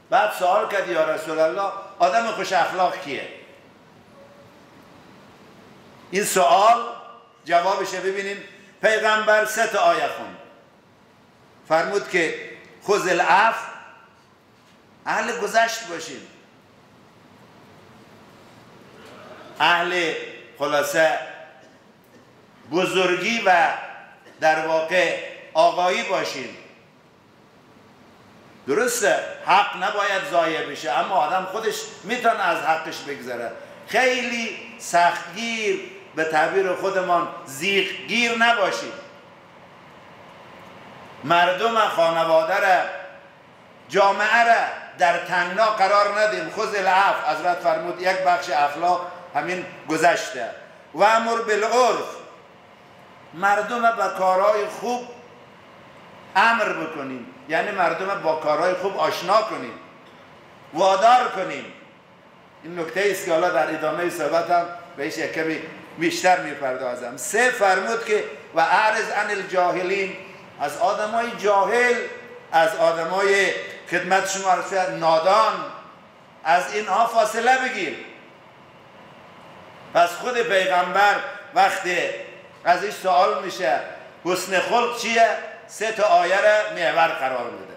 بعد سوال کرد یا رسول الله آدم خوش اخلاق کیه؟ این سوال جوابش ببینیم. پیغمبر 3 تا آیه خوند. فرمود که خذ العفو، اهل گذشت باشین، اهل خلاصه بزرگی و در واقع آقایی باشین. درسته حق نباید ضایع بشه، اما آدم خودش میتونه از حقش بگذره. خیلی سختگیر، به تعبیر خودمان زیغگیر نباشید. مردم خانواده را، جامعه را در تنگنا قرار ندیم. خذ العفو، حضرت فرمود یک بخش اخلاق همین گذشته. و امر بالعرف، مردم با کارهای خوب امر بکنیم، یعنی مردم با کارهای خوب آشنا کنیم، وادار کنیم. این نکته است که حالا در ادامه صحبتم بهش یک کمی بیشتر میپردازم. 3 فرمود که و اعرض عن الجاهلین، از آدمای جاهل، از آدمای خدمت شما رسید نادان، از اینها فاصله بگیر. پس خود پیغمبر وقتی ازش سوال میشه حسن خلق چیه، 3 تا آیه را محور قرار میده.